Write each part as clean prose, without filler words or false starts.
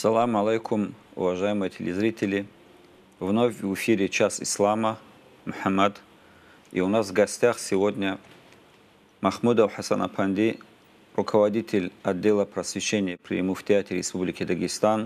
Ассаламу алейкум, уважаемые телезрители. Вновь в эфире «Час ислама», Мухаммад. И у нас в гостях сегодня Махмудов Хасан Апанди, руководитель отдела просвещения при Муфтиате Республики Дагестан,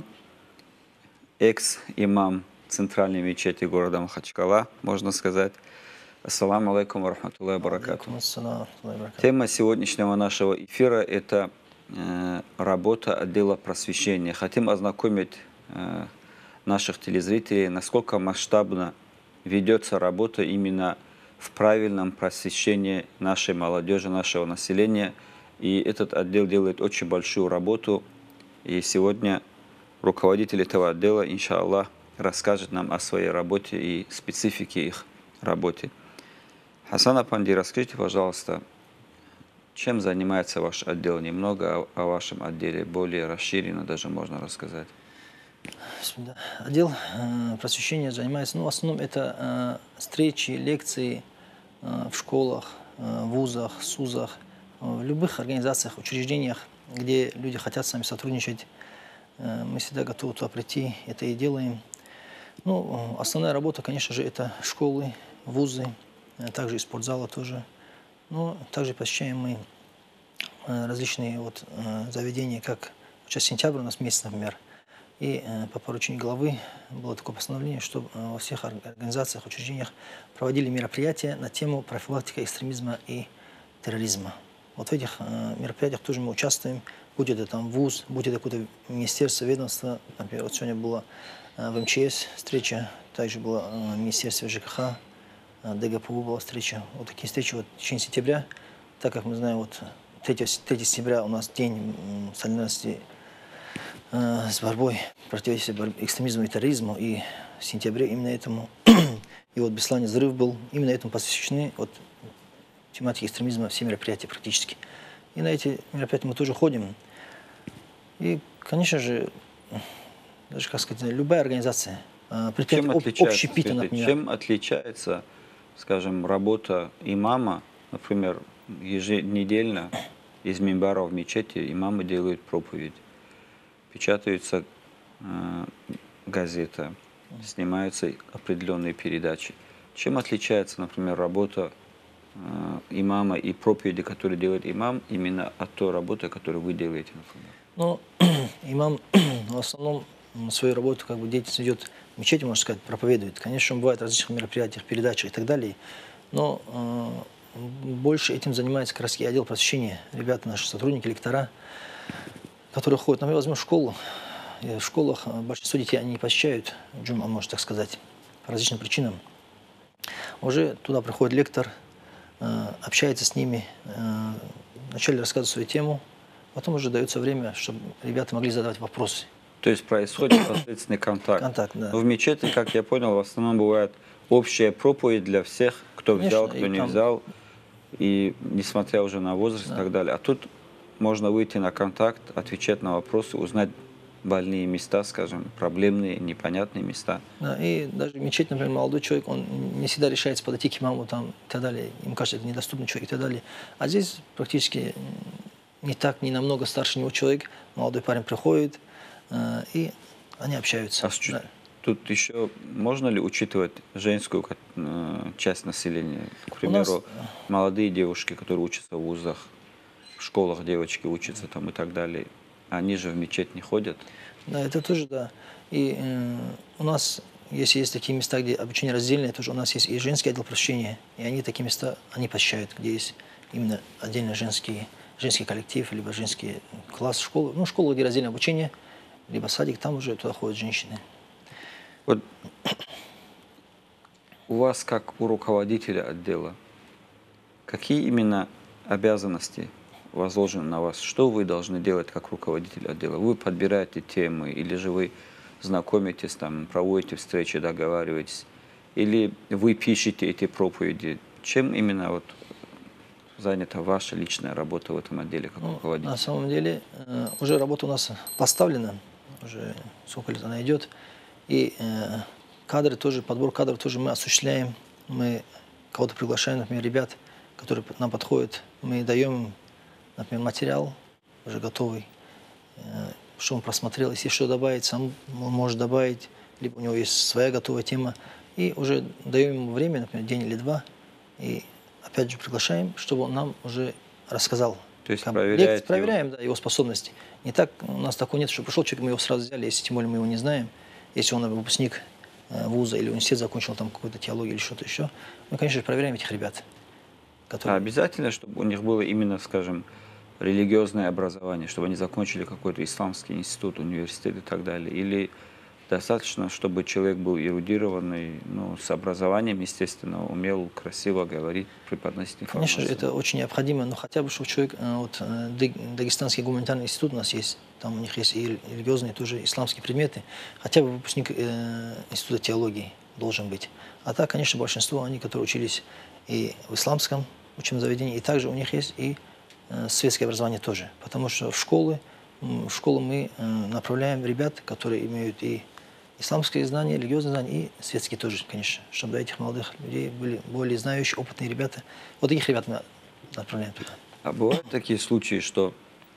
экс-имам центральной мечети города Махачкала, можно сказать. Ассаламу алейкум ва рахматуллахи ва баракатуху. Тема сегодняшнего нашего эфира – это работа отдела просвещения. Хотим ознакомить наших телезрителей, насколько масштабно ведется работа именно в правильном просвещении нашей молодежи, нашего населения. И этот отдел делает очень большую работу. И сегодня руководитель этого отдела, иншаллах, расскажет нам о своей работе и специфике их работы. Хасан Апанди, расскажите, пожалуйста, чем занимается ваш отдел? Немного о вашем отделе, более расширенно даже можно рассказать. Отдел просвещения занимается, в основном это встречи, лекции в школах, вузах, СУЗах, в любых организациях, учреждениях, где люди хотят с нами сотрудничать. Мы всегда готовы туда прийти, это и делаем. Основная работа, конечно же, это школы, вузы, также и спортзалы тоже. Но также посещаем мы различные заведения, как сейчас сентябрь у нас месяц, например. И по поручению главы было такое постановление, что во всех организациях, учреждениях проводили мероприятия на тему профилактики экстремизма и терроризма. Вот в этих мероприятиях тоже мы участвуем, будь это там вуз, будь это какое-то министерство, ведомство. Например, вот сегодня была в МЧС встреча, также была в министерстве ЖКХ, ДГПУ была встреча. Вот такие встречи в течение сентября, так как мы знаем, 3 сентября у нас день солидарности с борьбой, противодействия экстремизму и терроризму, и в сентябре именно этому, и в Беслане взрыв был, именно этому посвящены тематике экстремизма все мероприятия практически. И на эти мероприятия мы тоже ходим. И, конечно же, даже, как сказать, любая организация, общепита, например. Чем отличается, скажем, работа имама, например, еженедельно из мимбара в мечети имамы делают проповедь, печатаются газеты, снимаются определенные передачи. Чем отличается, например, работа имама и проповеди, которые делает имам, именно от той работы, которую вы делаете, например? Имам в основном свою работу, деятельность ведет в мечети, можно сказать, проповедует. Конечно, он бывает в различных мероприятиях, передачах и так далее, но больше этим занимается как раз и отдел просвещения. Ребята, наши сотрудники, лектора, которые ходят. Например, возьмем школу. В школах большинство детей они не посещают джума, можно так сказать, по различным причинам. Уже туда приходит лектор, общается с ними, вначале рассказывает свою тему, потом уже дается время, чтобы ребята могли задавать вопросы. То есть происходит непосредственный контакт. Контакт, да. Но в мечети, как я понял, в основном бывает общая проповедь для всех, кто взял, кто не взял, и несмотря уже на возраст и так далее. А тут можно выйти на контакт, отвечать на вопросы, узнать больные места, скажем, проблемные, непонятные места. Да, и даже в мечеть, например, молодой человек, он не всегда решается подойти к имаму и так далее. Ему кажется, это недоступный человек и так далее. А здесь практически не намного старше него человек, молодой парень приходит, и они общаются. Тут еще можно ли учитывать женскую часть населения? К примеру, молодые девушки, которые учатся в вузах, в школах девочки учатся там и так далее. Они же в мечеть не ходят. Да, это тоже, да. И у нас, если есть такие места, где обучение раздельное, тоже у нас есть и женский отдел просвещения, и они такие места, они посещают, где есть именно отдельно женский коллектив, либо женский класс школы. Школа, где раздельное обучение, либо садик, там уже туда ходят женщины. Вот у вас, как у руководителя отдела, какие именно обязанности возложены на вас? Что вы должны делать как руководитель отдела? Вы подбираете темы, или же вы знакомитесь, проводите встречи, договариваетесь, или вы пишете эти проповеди? Чем именно занята ваша личная работа в этом отделе как руководитель? На самом деле уже работа у нас поставлена, уже сколько лет она идет. И подбор кадров тоже мы осуществляем. Мы кого-то приглашаем, например, ребят, которые нам подходят. Мы даем им, например, материал уже готовый. что он просмотрел. Если что добавить, сам он может добавить, либо у него есть своя готовая тема. И уже даем ему время, например, день или два, и опять же приглашаем, чтобы он нам уже рассказал. То есть проверяем да, его способности. Не так, у нас такого нет, что пришел человек, мы его сразу взяли, если тем более мы его не знаем. Если он выпускник вуза или университет закончил там какую-то теологию или что-то еще, мы, конечно, проверяем этих ребят. А обязательно, чтобы у них было именно, скажем, религиозное образование, чтобы они закончили какой-то исламский институт, университет и так далее? Или достаточно, чтобы человек был эрудированный, ну, с образованием, естественно, умел красиво говорить, преподносить информацию? Конечно, это очень необходимо, но хотя бы, чтобы человек, вот Дагестанский гуманитарный институт у нас есть, там у них есть и религиозные, тоже исламские предметы, хотя бы выпускник института теологии должен быть. А так, конечно, большинство, они, которые учились и в исламском учебном заведении, и также у них есть и светское образование тоже, потому что в школу мы направляем ребят, которые имеют и исламские знания, религиозные знания и светские тоже, конечно, чтобы этих молодых людей были более знающие, опытные ребята. Вот таких ребят мы направляем туда. А бывают такие случаи, что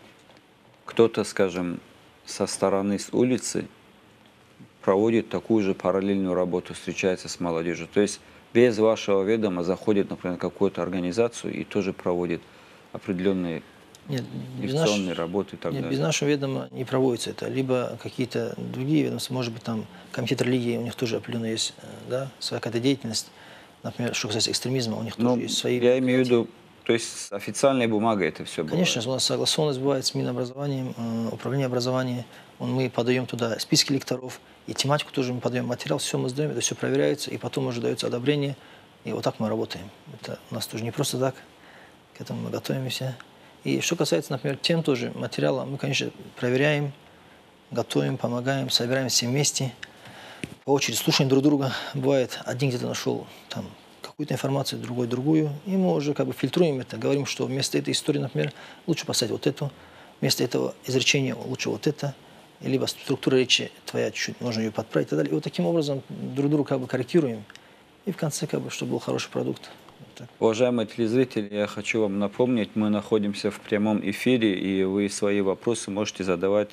кто-то, скажем, со стороны, с улицы проводит такую же параллельную работу, встречается с молодежью? То есть без вашего ведома заходит, например, в какую-то организацию и тоже проводит определенные лекционные работы и так далее? Без нашего ведома не проводится это. Либо какие-то другие ведомства, может быть, там комитет религии, у них тоже определенная есть, да, своя какая-то деятельность. Например, что касается экстремизма, у них тоже есть свои... Я имею в виду, то есть с официальной бумагой это все бывает? Конечно, у нас согласованность бывает с Минобразованием, управлением образования. Мы подаем туда списки лекторов, и тематику тоже мы подаем, материал, все мы сдаем, это все проверяется, и потом уже дается одобрение, и вот так мы работаем. Это у нас тоже не просто так, к этому мы готовимся. И что касается, например, тем тоже материала, мы, конечно, проверяем, готовим, помогаем, собираем все вместе, по очереди слушаем друг друга. Бывает, один где-то нашел там какую-то информацию, другой другую, и мы уже как бы фильтруем это, говорим, что вместо этой истории, например, лучше поставить вот эту, вместо этого изречения лучше вот это, либо структура речи твоя чуть-чуть, можно ее подправить и так далее. И вот таким образом друг друга как бы корректируем, и в конце, как бы, чтобы был хороший продукт. Уважаемые телезрители, я хочу вам напомнить, мы находимся в прямом эфире, и вы свои вопросы можете задавать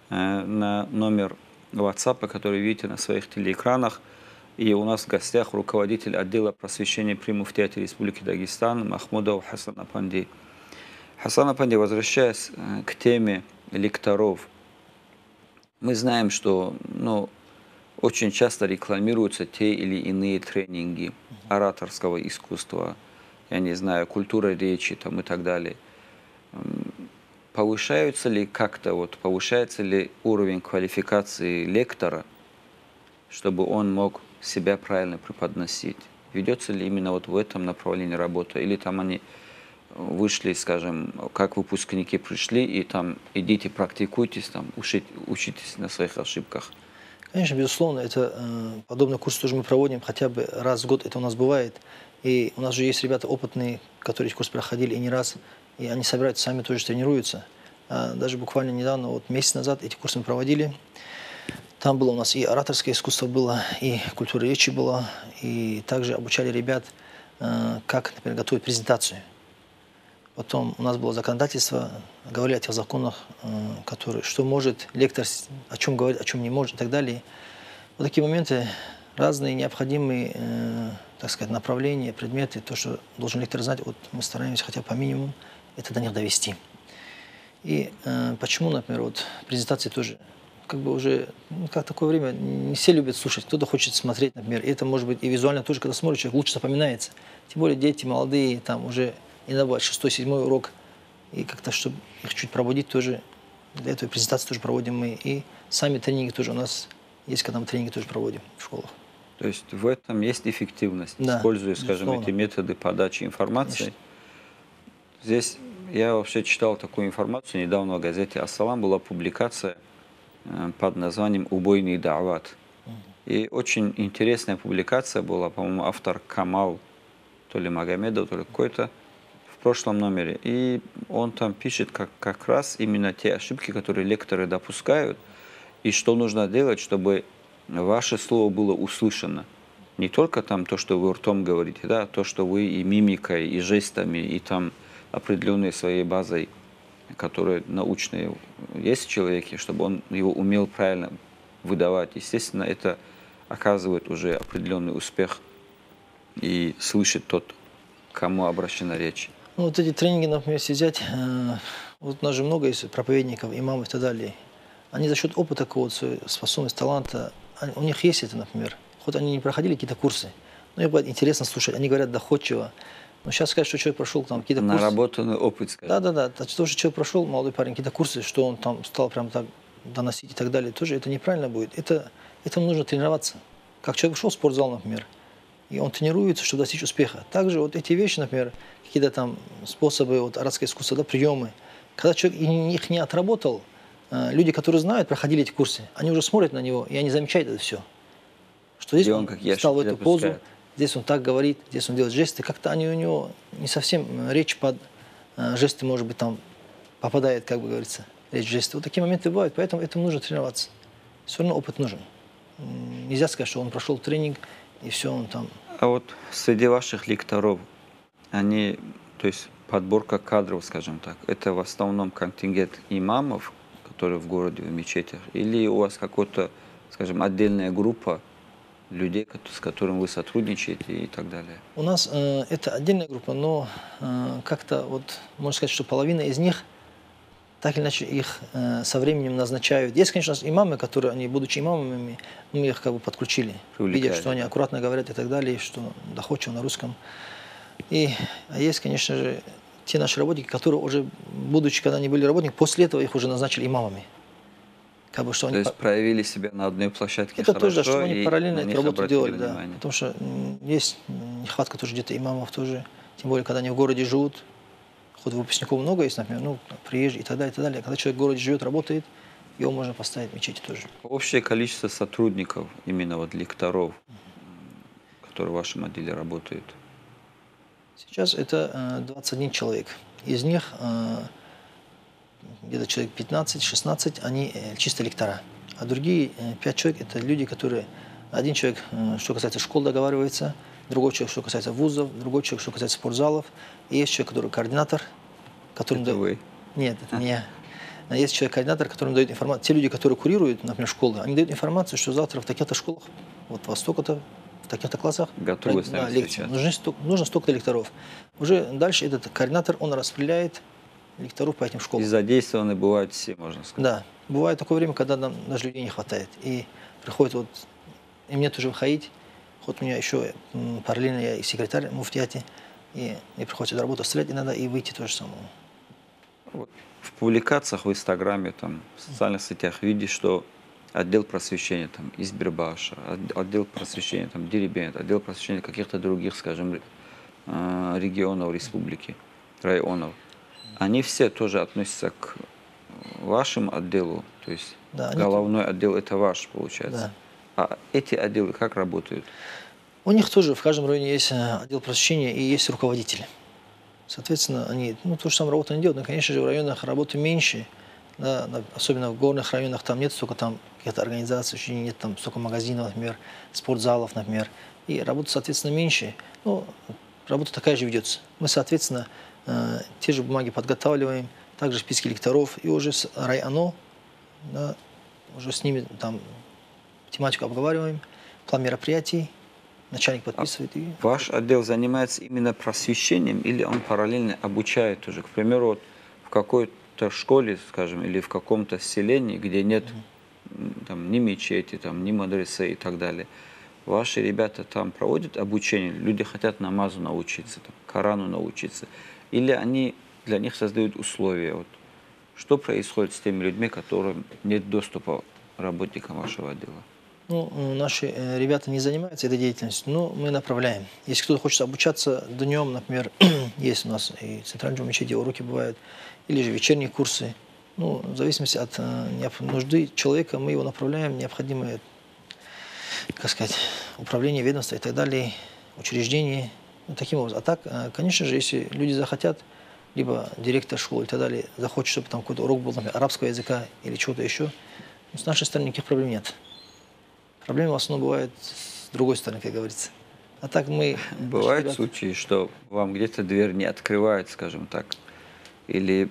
на номер WhatsApp, который видите на своих телеэкранах. И у нас в гостях руководитель отдела просвещения при муфтияте Республики Дагестан Махмудов Хасан Апанди. Хасан Апанди, возвращаясь к теме лекторов, мы знаем, что очень часто рекламируются те или иные тренинги ораторского искусства, я не знаю, культура речи там, и так далее. Повышается ли как-то, повышается ли уровень квалификации лектора, чтобы он мог себя правильно преподносить? Ведется ли именно в этом направлении работа? Или там они вышли, скажем, как выпускники пришли, и там идите практикуйтесь, там, учитесь на своих ошибках? Конечно, безусловно, это подобный курс тоже мы проводим, хотя бы раз в год это у нас бывает. И у нас же есть ребята опытные, которые курс проходили и не раз, и они собираются, сами тоже тренируются. Даже буквально недавно, месяц назад эти курсы мы проводили. Там было у нас и ораторское искусство было, и культура речи была, и также обучали ребят, как, например, готовить презентацию. Потом у нас было законодательство, говорили о тех законах, что может лектор, о чем говорить, о чем не может и так далее. Вот такие моменты, разные необходимые, так сказать, направления, предметы, то, что должен лектор знать, мы стараемся хотя бы по минимуму это до них довести. И почему, например, презентации тоже, как бы уже, как такое время, не все любят слушать, кто-то хочет смотреть, например, и это может быть и визуально тоже, когда смотришь, человек лучше запоминается. Тем более дети молодые, там уже иногда бывает 6-7 урок, и как-то, чтобы их чуть пробудить тоже, для этого презентации тоже проводим мы, и сами тренинги тоже у нас есть, когда мы тренинги тоже проводим в школах. То есть в этом есть эффективность, да, используя, скажем, эти методы подачи информации. Конечно. Здесь я вообще читал такую информацию, недавно в газете «Ассалам» была публикация под названием «Убойный да'ват». И очень интересная публикация была, по-моему, автор Камал, то ли Магомедов, то ли какой-то, в прошлом номере. И он там пишет как раз именно те ошибки, которые лекторы допускают, и что нужно делать, чтобы ваше слово было услышано. Не только там то, что вы ртом говорите, да, то, что вы и мимикой, и жестами, и там определенной своей базой которые научные есть в человеке, чтобы он его умел правильно выдавать. Естественно, это оказывает уже определенный успех и слышит тот, к кому обращена речь. Ну, вот эти тренинги, например, если взять, вот у нас же много есть проповедников, имамов и так далее. Они за счет опыта какого-то, своей способности, таланта, у них есть это, например. Хоть они не проходили какие-то курсы, но им бывает интересно слушать. Они говорят доходчиво. Но сейчас сказать, что человек прошел там какие-то курсы. Наработанный опыт, скажем. Да. То, что человек прошел, молодой парень, какие-то курсы, что он там стал прям так доносить и так далее, тоже это неправильно будет. Этому нужно тренироваться. Как человек пошел в спортзал, например, и он тренируется, чтобы достичь успеха. Также вот эти вещи, например, какие-то там способы, вот арабское искусство, да, приемы. Когда человек их не отработал, люди, которые знают, проходили эти курсы, они уже смотрят на него, и они замечают это все. Что здесь он встал в эту позу, здесь он так говорит, здесь он делает жесты. Как-то они у него не совсем, речь под жесты, может быть, там попадает, как бы говорится, речь жесты. Вот такие моменты бывают, поэтому этому нужно тренироваться. Все равно опыт нужен. Нельзя сказать, что он прошел тренинг, и все, он там... А вот среди ваших лекторов, они, то есть подборка кадров, скажем так, это в основном контингент имамов, которые в городе, в мечетях, или у вас какая-то, скажем, отдельная группа людей, с которыми вы сотрудничаете и так далее? У нас это отдельная группа, но как-то вот, можно сказать, что половина из них, так или иначе, их со временем назначают. Есть, конечно, имамы, которые, они, будучи имамами, мы их как бы подключили, видя, что они аккуратно говорят и так далее, что доходчиво на русском. А есть, конечно же, те наши работники, которые уже, будучи, когда они были работниками, после этого их уже назначили имамами. Как бы, что то есть проявили себя на одной площадке это хорошо, тоже, что они параллельно эту работу делали, да. Внимание. Потому что есть нехватка тоже где-то имамов тоже, тем более, когда они в городе живут. Хоть выпускников много есть, например, ну, приезжие и так далее, и так далее. Когда человек в городе живет, работает, его можно поставить в мечети тоже. Общее количество сотрудников, именно вот лекторов, которые в вашем отделе работают? Сейчас это 21 человек. Из них где-то человек 15-16, они чисто лектора. А другие 5 человек – это люди, которые… Один человек, что касается школ, договаривается, другой человек, что касается вузов, другой человек, что касается спортзалов. И есть человек, который координатор, которым… Это вы? Нет, это не я. Есть человек-координатор, которым дает информацию. Те люди, которые курируют, например, школы, они дают информацию, что завтра в таких-то школах, вот во столько-то, в таких-то классах готовы с нами лекции. Нужно столько-то лекторов. Уже дальше этот координатор, он распределяет лекторов по этим школам. И задействованы бывают все, можно сказать. Да. Бывает такое время, когда нам даже людей не хватает. И приходит вот, и мне тоже выходить, хоть у меня еще параллельно я и секретарь муфтияти, и мне приходится до работы стрелять иногда и выйти тоже самому. Вот. В публикациях в Инстаграме, там, в социальных сетях видишь, что отдел просвещения там, из Бирбаша, отдел просвещения там, Дерибент, отдел просвещения каких-то других, скажем, регионов республики, районов. Они все тоже относятся к вашему отделу, то есть да, головной отдел это ваш, получается. Да. А эти отделы как работают? У них тоже в каждом районе есть отдел просвещения и есть руководители. Соответственно, они ту же самую работу не делают, но, конечно же, в районах работы меньше, да, особенно в горных районах, там нет столько там каких-то организаций, нет там столько магазинов, например, спортзалов, например, и работа, соответственно, меньше, но работа такая же ведется. Мы, соответственно, те же бумаги подготавливаем, также списки лекторов, и уже с районо, да, уже с ними там тематику обговариваем, план мероприятий, начальник подписывает. И... Ваш отдел занимается именно просвещением или он параллельно обучает тоже? К примеру, вот в какой-то школе, скажем, или в каком-то селении, где нет там, ни мечети, там, ни мадресы и так далее, ваши ребята там проводят обучение, люди хотят намазу научиться, там, Корану научиться, или они для них создают условия? Вот, что происходит с теми людьми, которым нет доступа работникам вашего отдела? Наши ребята не занимаются этой деятельностью, но мы направляем. Если кто-то хочет обучаться днем, например, есть у нас и в центральном мечети уроки бывают, или же вечерние курсы. В зависимости от нужды человека мы его направляем в необходимое, как сказать, управление, ведомство и так далее, учреждения. Таким образом. А так, конечно же, если люди захотят, либо директор школы и так далее, захочет, чтобы там какой-то урок был, например, арабского языка или чего-то еще, с нашей стороны никаких проблем нет. Проблемы в основном бывают с другой стороны, как говорится. А так мы... Бывают случаи, что вам где-то дверь не открывает, скажем так, или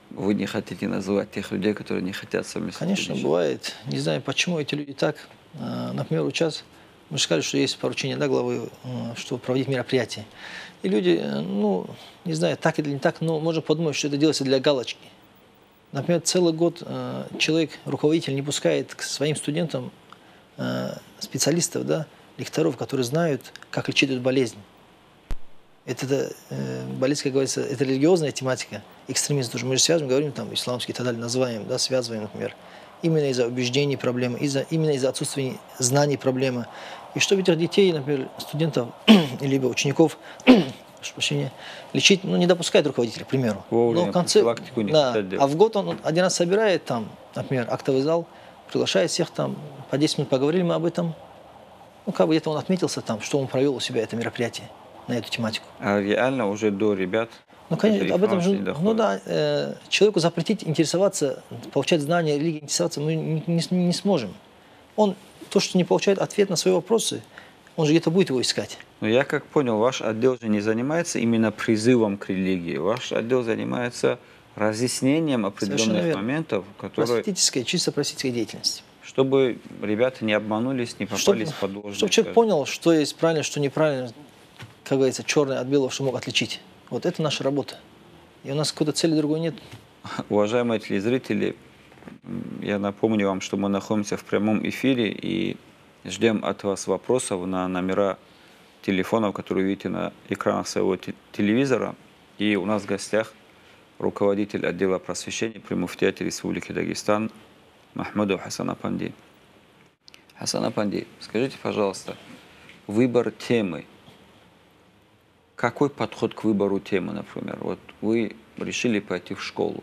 Вы не хотите называть тех людей, которые не хотят совместить? Конечно, бывает. Не знаю, почему эти люди так. Например, сейчас мы же сказали, что есть поручение, да, главы, что проводить мероприятия. И люди, ну, не знаю, так или не так, но можно подумать, что это делается для галочки. Например, целый год человек, руководитель, не пускает к своим студентам специалистов, да, лекторов, которые знают, как лечить эту болезнь. Это болезнь, как говорится, это религиозная тематика, экстремизм тоже. Мы же связываем, говорим, там, исламский и так далее, называем, да, связываем, например. Именно из-за убеждений проблемы, именно из-за отсутствия знаний проблемы. И чтобы этих детей, например, студентов, либо учеников, прошу прощения, лечить, ну, не допускает руководитель, к примеру. Но в конце, да, а в год он один раз собирает там, например, актовый зал, приглашает всех там, по 10 минут поговорили мы об этом. Ну, как бы где-то он отметился там, что он провел у себя это мероприятие на эту тематику. А реально уже до ребят? Ну, конечно, об этом же, ну да, человеку запретить интересоваться, получать знания, религии, интересоваться мы не сможем. Он, то, что не получает ответ на свои вопросы, он же где-то будет его искать. Но я как понял, ваш отдел же не занимается именно призывом к религии. Ваш отдел занимается разъяснением определенных моментов, которые... Просветительская, чисто просветительская деятельность. Чтобы ребята не обманулись, не попались под ложные. Чтобы человек понял, что есть правильно, что неправильно, как говорится, черное от белого, что мог отличить. Вот это наша работа. И у нас какой-то цели другой нет. Уважаемые телезрители, я напомню вам, что мы находимся в прямом эфире и ждем от вас вопросов на номера телефонов, которые видите на экранах своего телевизора. И у нас в гостях руководитель отдела просвещения при муфтияте Республики Дагестан Махмудов Хасан Апанди. Хасан Апанди, скажите, пожалуйста, выбор темы. Какой подход к выбору темы, например? Вот вы решили пойти в школу,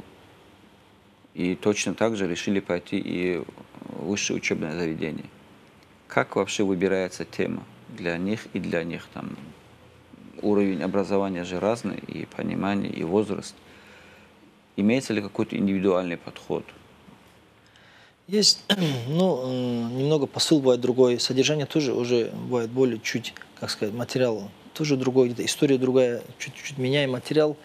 и точно так же решили пойти и в высшее учебное заведение. Как вообще выбирается тема для них и для них? Там уровень образования же разный, и понимание, и возраст. Имеется ли какой-то индивидуальный подход? Есть, ну, немного посыл бывает другой, содержание тоже уже бывает более чуть, как сказать, материал тоже другой, где-то история другая, чуть-чуть меняем материал.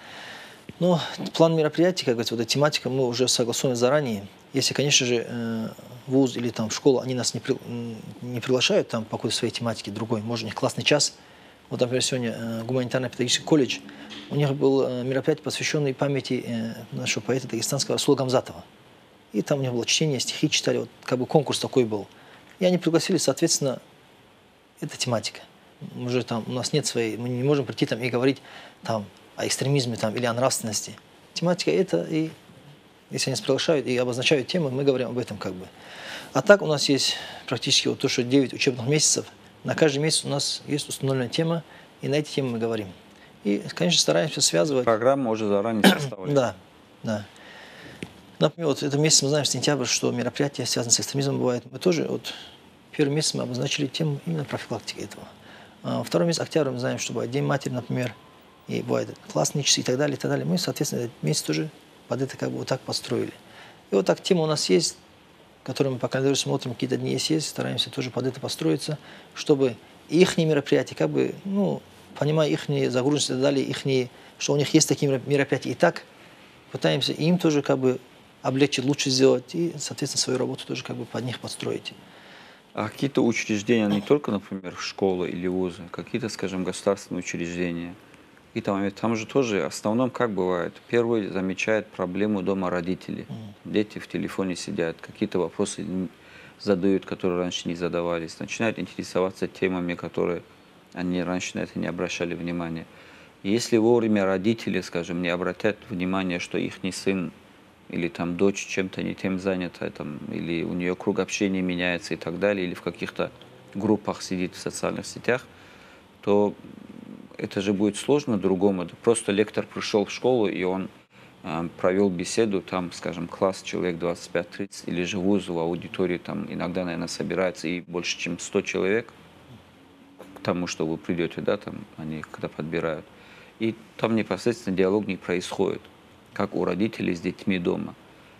Но план мероприятий, как говорится, вот эта тематика мы уже согласованы заранее. Если, конечно же, вуз или там школа, они нас не приглашают там по какой-то своей тематике другой, может у них классный час. Вот, например, сегодня гуманитарно-педагогический колледж, у них был мероприятие, посвященное памяти нашего поэта дагестанского Расула Гамзатова. И там у них было чтение, стихи читали, вот как бы конкурс такой был. И они пригласили, соответственно, эта тематика. Уже там у нас нет своей, мы не можем прийти там и говорить там о экстремизме там, или о нравственности. Тематика это, и если они приглашают и обозначают темы, мы говорим об этом как бы. А так у нас есть практически вот то, что 9 учебных месяцев. На каждый месяц у нас есть установленная тема, и на эти темы мы говорим. И, конечно, стараемся связывать. Программа уже заранее составлена. Да, да. Например, вот этот месяц мы знаем, сентябрь, что мероприятия, связанные с экстремизмом, бывают. Мы тоже, вот, первый месяц мы обозначили тему именно профилактики этого. А второй месяц, октябрь, мы знаем, что бывает День матери, например, и бывает классные часы и так далее, и так далее. Мы, соответственно, этот месяц тоже под это как бы вот так построили. И вот так тема у нас есть, которую мы по календарю смотрим, какие-то дни есть, стараемся тоже под это построиться, чтобы их мероприятия, как бы, ну, понимая их загруженность и так далее, их, что у них есть такие мероприятия, и так пытаемся им тоже как бы облегчить, лучше сделать, и, соответственно, свою работу тоже как бы под них подстроить. А какие-то учреждения, не только, например, школы или вузы, какие-то, скажем, государственные учреждения, и там же тоже, в основном, как бывает, первый замечает проблему дома родителей. Дети в телефоне сидят, какие-то вопросы задают, которые раньше не задавались, начинают интересоваться темами, которые они раньше на это не обращали внимания. И если вовремя родители, скажем, не обратят внимание, что их сын или там дочь чем-то не тем занята, там, или у нее круг общения меняется и так далее, или в каких-то группах сидит в социальных сетях, то это же будет сложно другому. Просто лектор пришел в школу, и он провел беседу, там, скажем, класс, человек 25-30, или же вуз в аудитории, там иногда, наверное, собирается и больше, чем 100 человек к тому, что вы придете, да, там они когда подбирают. И там непосредственно диалог не происходит, как у родителей с детьми дома.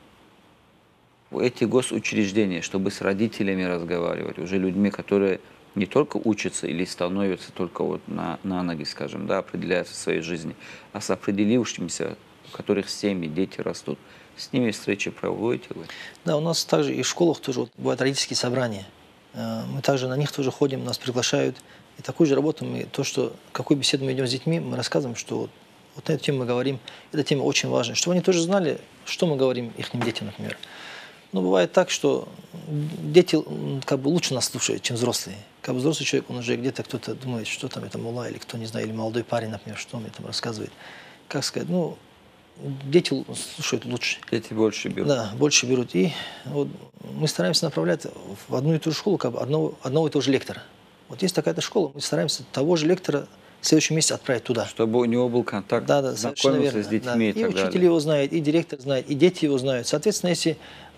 Эти госучреждения, чтобы с родителями разговаривать, уже людьми, которые не только учатся или становятся только вот на ноги, скажем, да, определяются в своей жизни, а с определившимися у которых семьи, дети растут, с ними встречи проводите вы? Да, у нас также и в школах тоже вот бывают родительские собрания. Мы также на них тоже ходим, нас приглашают. И такую же работу мы, то, что какую беседу мы идем с детьми, мы рассказываем, что вот на эту тему мы говорим. Эта тема очень важна, чтобы они тоже знали, что мы говорим их детям, например. Но бывает так, что дети как бы лучше нас слушают, чем взрослые. Как бы взрослый человек, он уже где-то кто-то думает, что там это мулла или кто, не знаю, или молодой парень, например, что он мне там рассказывает. Как сказать, ну, дети слушают лучше. Дети больше берут. Да, больше берут. И вот мы стараемся направлять в одну и ту же школу как бы одного и того же лектора. Вот есть такая-то школа, мы стараемся того же лектора в следующем месяце отправить туда. Чтобы у него был контакт, да, знакомился с детьми, да. и так учитель далее. его знает, и директор знает, и дети его знают. Соответственно, если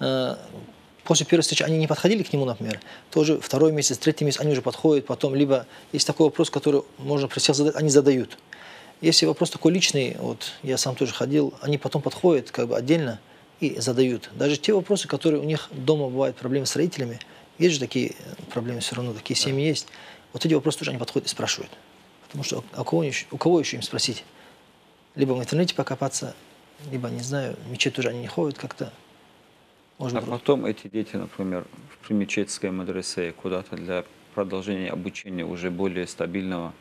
после первой встречи они не подходили к нему, например, тоже второй месяц, третий месяц они уже подходят, потом либо есть такой вопрос, который можно присесть задать, они задают. Если вопрос такой личный, вот я сам тоже ходил, они потом подходят как бы отдельно и задают. Даже те вопросы, которые у них дома бывают проблемы с родителями, есть же такие проблемы все равно, такие семьи есть. Вот эти вопросы тоже они подходят и спрашивают. Потому что у кого еще им спросить? Либо в интернете покопаться, либо, не знаю, в мечеть тоже они не ходят как-то. А потом эти дети, например, в мечетской мадресе куда-то для продолжения обучения уже более стабильного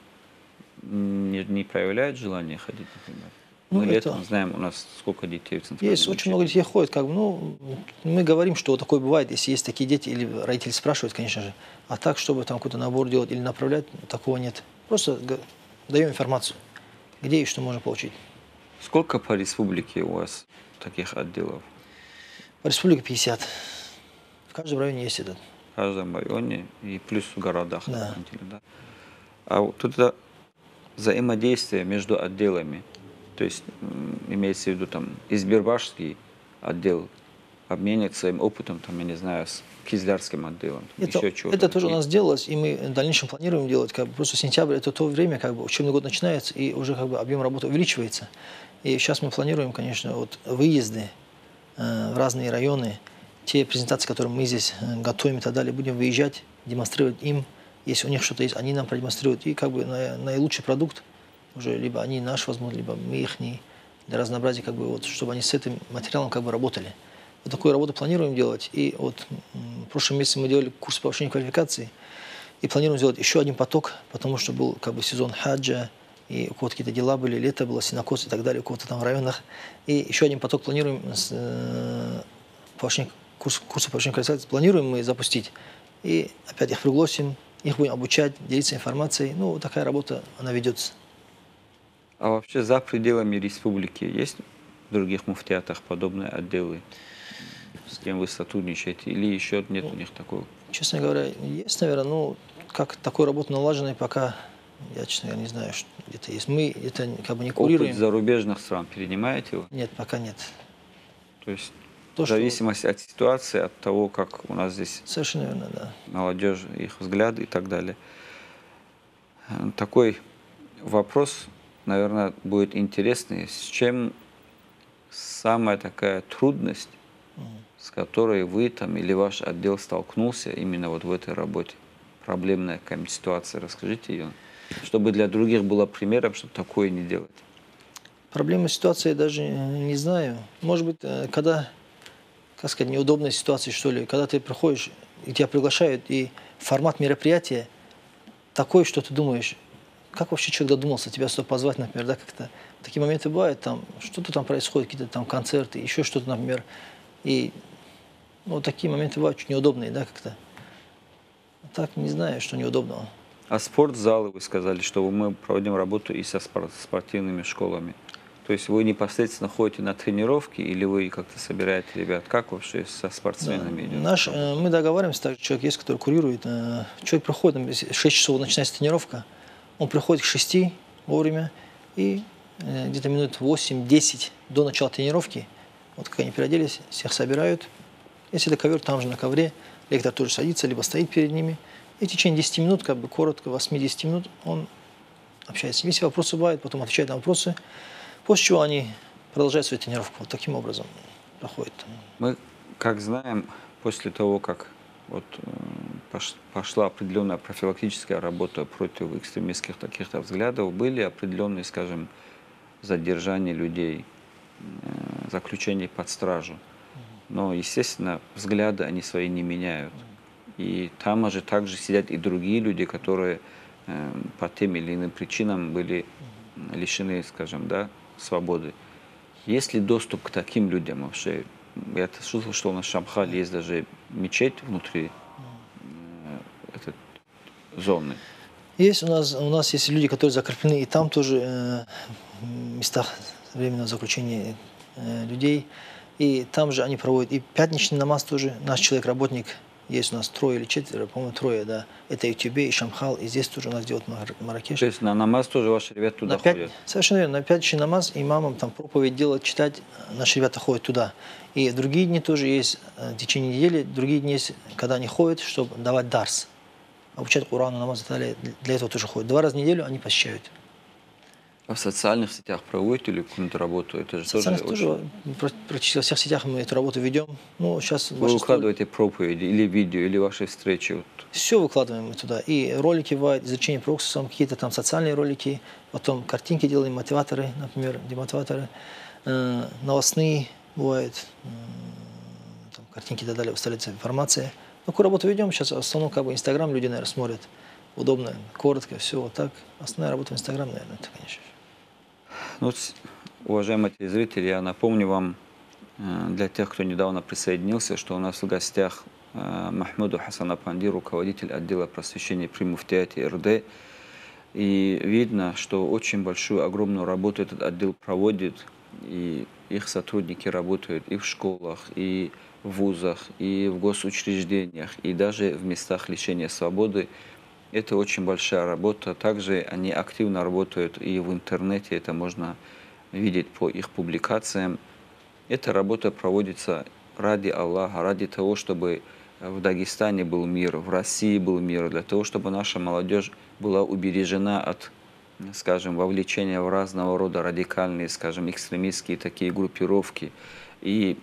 не проявляют желание ходить, например? Мы летом знаем, у нас сколько детей в центральном Есть, очень много детей ходят. Как бы, ну, мы говорим, что вот такое бывает, если есть такие дети, или родители спрашивают, конечно же. А так, чтобы там какой-то набор делать или направлять, такого нет. Просто даем информацию, где и что можно получить. Сколько по республике у вас таких отделов? По республике 50. В каждом районе есть этот. В каждом районе и плюс в городах. Да. Да. А вот это взаимодействие между отделами, то есть имеется в виду там Избербашский отдел обменивается своим опытом, там, я не знаю, с Кизлярским отделом. Это тоже у нас делалось, и мы в дальнейшем планируем делать. Как бы, просто сентябрь – это то время, как бы учебный год начинается, и уже как бы объем работы увеличивается. И сейчас мы планируем, конечно, вот выезды в разные районы, те презентации, которые мы здесь готовим и так далее, будем выезжать, демонстрировать им. Если у них что-то есть, они нам продемонстрируют. И как бы наилучший продукт, уже либо они наш возьмут, либо мы их, для разнообразия, как бы, вот, чтобы они с этим материалом как бы работали. Вот такую работу планируем делать. И вот в прошлом месяце мы делали курс повышения квалификации. И планируем сделать еще один поток, потому что был как бы сезон хаджа, и у кого-то какие-то дела были, лето было, синокос и так далее, у кого-то там в районах. И еще один поток планируем, курс повышения квалификации планируем мы запустить. И опять их пригласим, их будем обучать, делиться информацией. Ну, вот такая работа, она ведется. А вообще за пределами республики есть в других муфтиатах подобные отделы, с кем вы сотрудничаете, или еще нет у них такого? Честно говоря, есть, наверное, но как такой работы налаженной пока, я, честно говоря, не знаю, что где-то есть. Мы это как бы не курируем. Опыт зарубежных стран перенимаете его? Нет, пока нет. То есть в зависимости от ситуации, от того, как у нас здесь совершенно верно, да. Молодежь, их взгляды и так далее. Такой вопрос, наверное, будет интересный. С чем самая такая трудность, с которой вы там или ваш отдел столкнулся именно вот в этой работе? Проблемная какая-нибудь ситуация, расскажите ее. Чтобы для других было примером, чтобы такое не делать. Проблемы ситуации я даже не знаю. Может быть, когда, как сказать, неудобная ситуация, что ли, когда ты приходишь, и тебя приглашают, и формат мероприятия такой, что ты думаешь, как вообще человек додумался тебя сюда позвать, например, да, как-то. Такие моменты бывают, там, что-то там происходит, какие-то там концерты, еще что-то, например. И вот такие моменты бывают чуть неудобные, да, как-то. Так, не знаю, что неудобного. А спортзалы, вы сказали, что мы проводим работу и со спортивными школами. То есть вы непосредственно ходите на тренировки или вы как-то собираете ребят? Как вообще со спортсменами идет? Мы договариваемся, так, человек есть, который курирует. Человек приходит, 6 часов начинается тренировка, он приходит к 6 вовремя и где-то минут 8-10 до начала тренировки, вот как они переоделись, всех собирают. Если это ковер, там же на ковре, лектор тоже садится, либо стоит перед ними. И в течение 10 минут, как бы коротко, 8-10 минут он общается. Если вопросы бывают, потом отвечает на вопросы. После чего они продолжают свою тренировку. Вот таким образом проходит. Мы, как знаем, после того, как вот пошла определенная профилактическая работа против экстремистских таких-то взглядов, были определенные, скажем, задержания людей заключение под стражу. Но, естественно, взгляды они свои не меняют. И там же также сидят и другие люди, которые по тем или иным причинам были лишены, скажем, да, свободы. Есть ли доступ к таким людям вообще? Я слышал, что у нас в Шамхале есть даже мечеть внутри этой зоны. Есть у нас есть люди, которые закреплены, и там тоже в местах временного заключения людей. И там же они проводят и пятничный намаз тоже. Наш человек-работник, есть у нас 3 или 4, по-моему, 3, да. Это и Тюбе, и Шамхал, и здесь тоже у нас делают Марракеш. То есть на намаз тоже ваши ребята туда ходят? Совершенно верно. На пятничный намаз имамам там проповедь делать, читать, наши ребята ходят туда. И в другие дни тоже есть, в течение недели, другие дни есть, когда они ходят, чтобы давать дарс. Обучать Курану, намаз и так далее. Для этого тоже ходят. 2 раза в неделю они посещают. А в социальных сетях проводите ли какую-то работу? Это же тоже практически во всех сетях мы эту работу ведем. Ну, сейчас вы выкладываете проповеди или видео, или ваши встречи? Вот. Все выкладываем мы туда. И ролики бывают, изучение пророкства, какие-то там социальные ролики, потом картинки делаем, мотиваторы, например, демотиваторы, новостные бывают, там, картинки и так далее, выставляется информация. Такую работу ведем. Сейчас в основном как бы Инстаграм люди, наверное, смотрят. Удобно, коротко, все вот так. Основная работа в Инстаграм, наверное, это, конечно. Ну, уважаемые телезрители, я напомню вам, для тех, кто недавно присоединился, что у нас в гостях Махмуду Хасан Апанди, руководитель отдела просвещения при муфтияте РД. И видно, что очень большую, огромную работу этот отдел проводит, и их сотрудники работают и в школах, и в вузах, и в госучреждениях, и даже в местах лишения свободы. Это очень большая работа. Также они активно работают и в интернете, это можно видеть по их публикациям. Эта работа проводится ради Аллаха, ради того, чтобы в Дагестане был мир, в России был мир, для того, чтобы наша молодежь была убережена от, скажем, вовлечения в разного рода радикальные, скажем, экстремистские такие группировки. И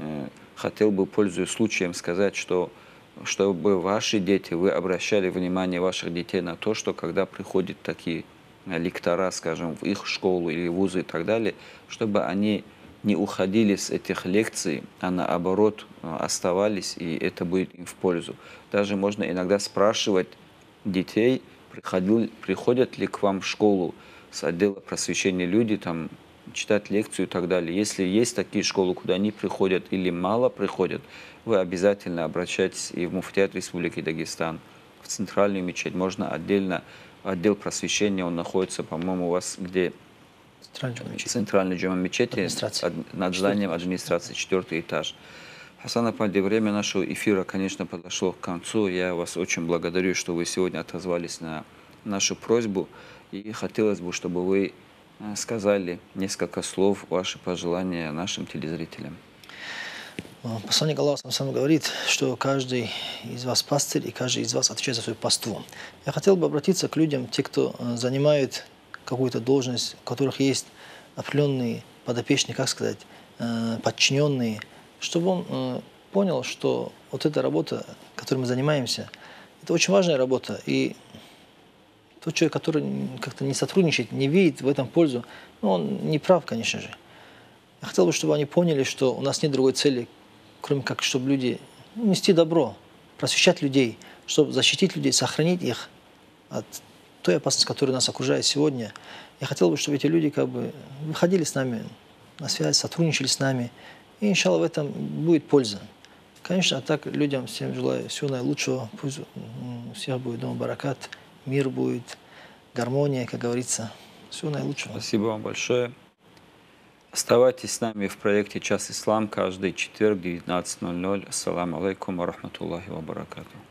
хотел бы, пользуясь случаем, сказать, что чтобы ваши дети, вы обращали внимание ваших детей на то, что когда приходят такие лектора, скажем, в их школу или вузы и так далее, чтобы они не уходили с этих лекций, а наоборот оставались, и это будет им в пользу. Даже можно иногда спрашивать детей, приходят ли к вам в школу с отдела просвещения люди, там, читать лекцию и так далее. Если есть такие школы, куда они приходят или мало приходят, вы обязательно обращайтесь и в Муфтият Республики Дагестан, в центральную мечеть. Можно отдельно, отдел просвещения, он находится, по-моему, у вас где? Центральный джума мечети, над зданием администрации, 4-й этаж. Хасан Апанди, время нашего эфира, конечно, подошло к концу. Я вас очень благодарю, что вы сегодня отозвались на нашу просьбу. И хотелось бы, чтобы вы сказали несколько слов, ваши пожелания нашим телезрителям. Посланник Аллаха сам говорит, что каждый из вас пастырь, и каждый из вас отвечает за свою паству. Я хотел бы обратиться к людям, те, кто занимает какую-то должность, у которых есть определенные подопечные, как сказать, подчиненные, чтобы он понял, что вот эта работа, которой мы занимаемся, это очень важная работа. И тот человек, который как-то не сотрудничает, не видит в этом пользу, ну, он не прав, конечно же. Я хотел бы, чтобы они поняли, что у нас нет другой цели, кроме как, чтобы люди нести добро, просвещать людей, чтобы защитить людей, сохранить их от той опасности, которая нас окружает сегодня. Я хотел бы, чтобы эти люди как бы выходили с нами на связь, сотрудничали с нами. И, иншаллах, в этом будет польза. Конечно, а так людям всем желаю всего наилучшего. Пусть у всех будет дома баракат, мир будет, гармония, как говорится. Всего наилучшего. Спасибо вам большое. Оставайтесь с нами в проекте «Час Ислам» каждый четверг в 19:00. Ассаламу алейкум ва рахматуллахи ва баракатуху.